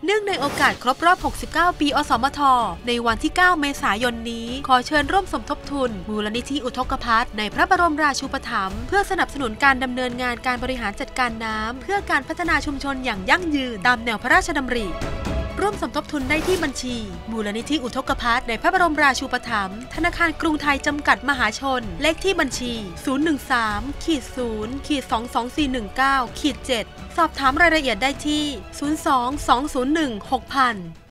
เนื่องในโอกาสครบรอบ 69 ปีอสมทในวันที่ 9 เมษายนนี้ขอเชิญร่วมสมทบทุนมูลนิธิอุทกภัทรในพระบรมราชูปถัมภ์เพื่อสนับสนุนการดำเนินงานการบริหารจัดการน้ำเพื่อการพัฒนาชุมชนอย่างยั่งยืนตามแนวพระราชดำริร่วมสมทบทุนได้ที่บัญชีมูลนิธิอุทกภัทรในพระบรมราชูปถัมภ์ธนาคารกรุงไทยจำกัดมหาชนเลขที่บัญชี 013-0-22419-7 สอบถามรายละเอียดได้ที่ 02-201-6000